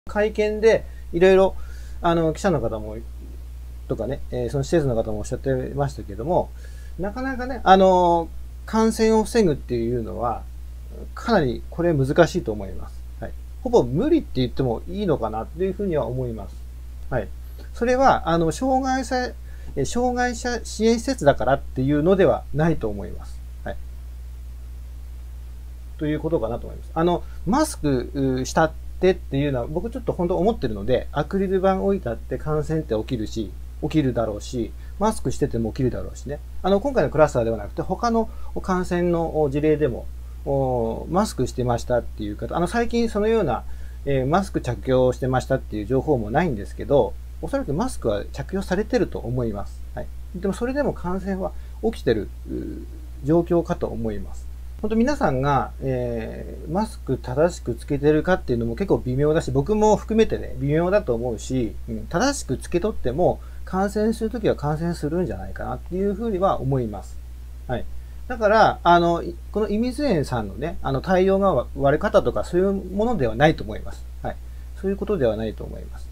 会見でいろいろ記者の方もとかね、その施設の方もおっしゃってましたけども、なかなかね、感染を防ぐっていうのは、かなりこれ難しいと思います。はい。ほぼ無理って言ってもいいのかなっていうふうには思います。はい。それは、障害者支援施設だからっていうのではないと思います。はい。ということかなと思います。マスクしたってっていうのは、僕ちょっと本当思ってるので、アクリル板置いたって感染って起きるだろうし、マスクしてても起きるだろうしね。今回のクラスターではなくて、他の感染の事例でも、マスクしてましたっていう方、最近そのような、マスク着用してましたっていう情報もないんですけど、おそらくマスクは着用されてると思います。はい。でもそれでも感染は起きてる状況かと思います。本当皆さんが、マスク正しくつけてるかっていうのも結構微妙だし、僕も含めてね、微妙だと思うし、正しくつけとっても感染するときは感染するんじゃないかなっていうふうには思います。はい。だから、このイミズエンさんのね、対応が悪かったとかそういうものではないと思います。はい。そういうことではないと思います。